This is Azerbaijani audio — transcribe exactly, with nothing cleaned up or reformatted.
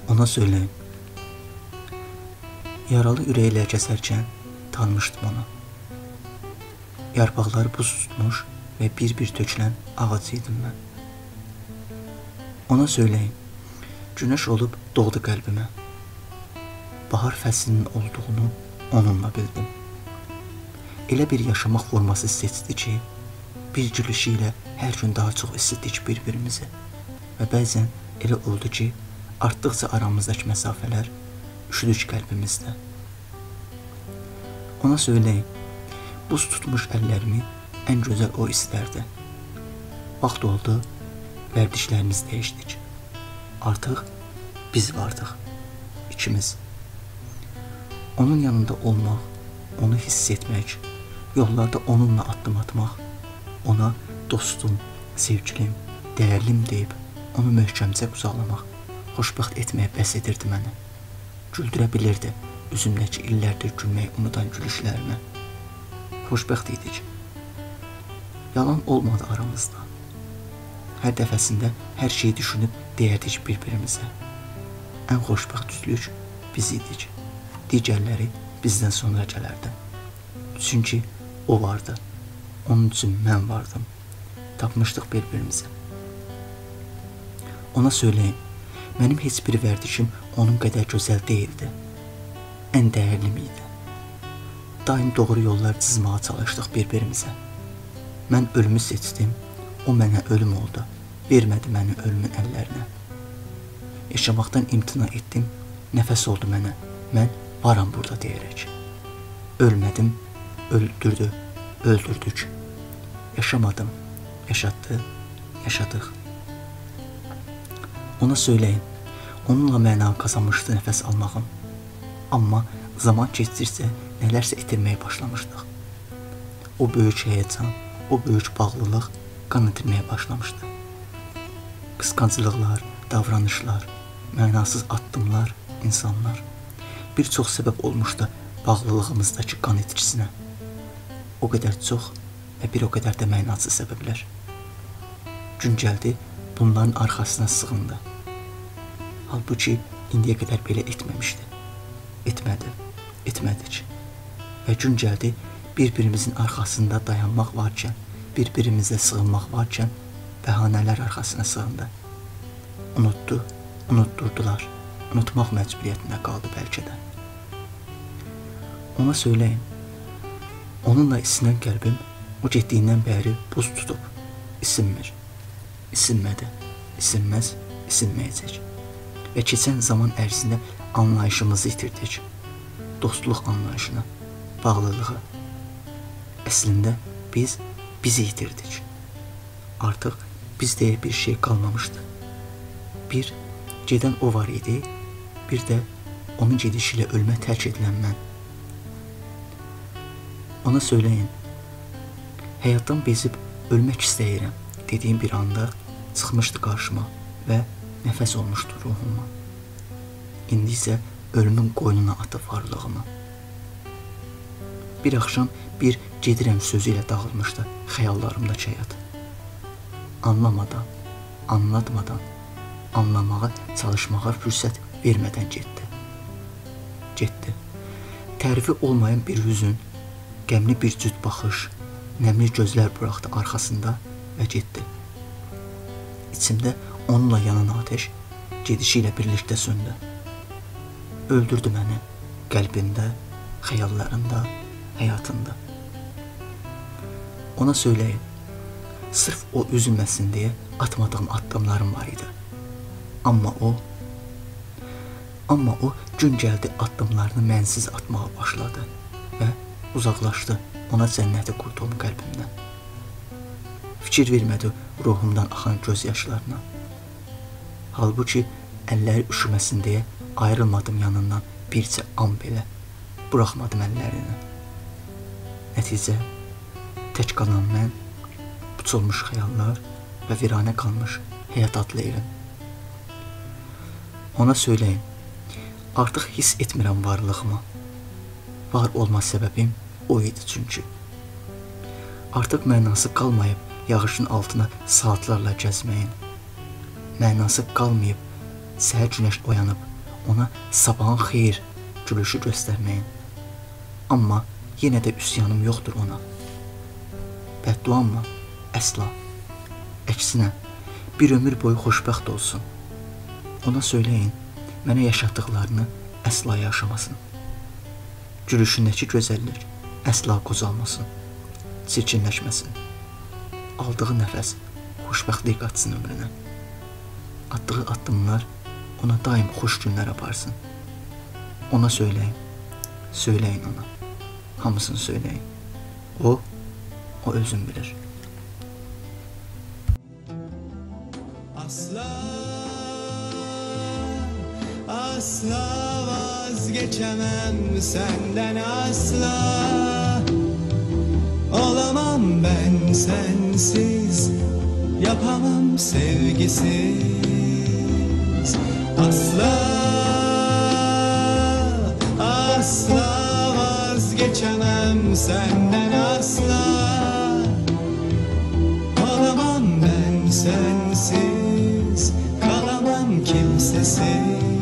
Ona söyləyim. Yaralı ürəklə gəzərkən tanımışdım onu. Yarpaqları buz tutmuş və bir-bir tökülən ağac idim mən. Ona söyləyim. Günəş olub doğdu qəlbimə. Bahar fəslinin olduğunu onunla bildim. Elə bir yaşamaq forması seçdi ki, bir gülüşü ilə hər gün daha çox istədik bir-birimizi. Və bəzən elə oldu ki, artdıqca aramızdakı məsafələr üşüdük qəlbimizdə. Ona söyləyim, buz tutmuş əllərimi ən gözəl o istərdi. Vaxt oldu, vərdişlərimizi dəyişdik. Artıq biz vardıq, ikimiz. Onun yanında olmaq, onu hiss etmək, yollarda onunla addım atmaq, ona dostum, sevgilim, dəyərlim deyib, onu möhkəmcə qucaqlamaq, xoşbəxt etməyə bəs edirdi məni. Güldürə bilirdi üzümdəki illərdir gülməyi unudan gülüşlərimə. Xoşbəxt idik. Yalan olmadı aramızda. Hər dəfəsində hər şeyi düşünüb deyərdik bir-birimizə. Ən xoşbəxt cütlük biz idik. Digərləri bizdən sonra gələrdi. Çünki o vardı. Onun üçün mən vardım. Tapmışdıq bir-birimizi. Ona söyləyim, mənim heç bir vərdişim onun qədər gözəl deyildi. Ən dəyərlim idi. Daim doğru yollar çizməyə çalışdıq bir-birimizə. Mən ölümü seçdim, o mənə ölüm oldu. Vermədi məni ölümün əllərinə. Yaşamaqdan imtina etdim, nəfəs oldu mənə. Mən varam burada deyərək. Ölmədim, öldürdü, öldürdük. Yaşamadım, yaşatdı, yaşadıq. Ona söyləyim, onunla məna qazanmışdı nəfəs almağım. Amma zaman keçdikcə nələrsə itirməyə başlamışdıq. O böyük həyəcan, o böyük bağlılıq qan itirməyə başlamışdı. Qısqanclıqlar, davranışlar, mənasız addımlar, insanlar bir çox səbəb olmuşdu bağlılığımızdakı qan itkisinə. O qədər çox və bir o qədər də mənasız səbəblər. Gün gəldi, bunların arxasına sığındı. Halbuki indiyə qədər belə etməmişdi. Etmədi, etmədik. Və gün gəldi, bir-birimizin arxasında dayanmaq varkən, bir-birimizə sığınmaq varkən, bəhanələr arxasına sığındı. Unutdu, unutturdular. Unutmaq məcburiyyətində qaldı bəlkə də. Ona söyləyim, onunla isinən qəlbim o getdiyindən bəri buz tutub, isinmir. İsinmədi, isinməz, isinməyəcək. Və keçən zaman ərzində anlayışımızı itirdik. Dostluq anlayışını, bağlılığı. Əslində biz bizi itirdik. Artıq biz deyə bir şey qalmamışdı. Bir, gedən o var idi, bir də onun gedişi ilə ölmə tərk edilən mən. Ona söyləyin, həyatdan bezib ölmək istəyirəm dediyim bir anda çıxmışdı qarşıma və nəfəs olmuşdu ruhuma. İndi isə ölümün qoynuna atıb varlığımı. Bir axşam bir gedirəm sözü ilə dağılmışdı xəyallarımdakı həyat. Anlamadan, anlatmadan, anlamağa, çalışmağa fürsət vermədən getdi. Getdi. Tərifi olmayan bir hüzün, qəmli bir cüt baxış, nəmli gözlər buraxdı arxasında və getdi. İçimdə onunla yanan ateş gedişi ilə birlikdə söndü. Öldürdü məni qəlbində, xəyallarında, həyatında. Ona söyləyim, sırf o üzülməsin deyə atmadığım addımlarım var idi. Amma o, amma o gün gəldi addımlarını mənsiz atmağa başladı və uzaqlaşdı ona cənnəti qurduğum qəlbimdən. Fikir vermədi ruhumdan axan göz yaşlarına. Halbuki əlləri üşüməsin deyə ayrılmadım yanından bircə an belə. Buraxmadım əllərini. Nəticə, tək qalan mən, puçulmuş xəyallar və viranə qalmış həyat adlı evim. Ona söyləyim, artıq hiss etmirəm varlığımı. Var olma səbəbim o idi çünki. Artıq mənası qalmayıb yağışın altına saatlarla gəzməyin. Mənası qalmayıb səhər günəş oyanıb ona sabahın xeyir gülüşü göstərməyin. Amma yenə də üsyanım yoxdur ona. Bədduam mı? Əsla. Əksinə, bir ömür boyu xoşbəxt olsun. Ona söyləyin, mənə yaşatdıqlarını əsla yaşamasın. Gülüşündəki gözəllik əsla qocalmasın, çirkinləşməsin. Aldığı nəfəs xoşbəxtlik qatsın ömrünə. Atdığı addımlar ona daim xoş günlər aparsın. Ona söyləyin, söyləyin ona. Hamısını söyləyin. O, o özün bilir. Asla, asla vazgeçemem senden asla. Olamam ben sensiz, yapamam sevgisiz. Asla, asla vazgeçemem senden asla. Olamam ben sensiz, kalamam kimsesiz.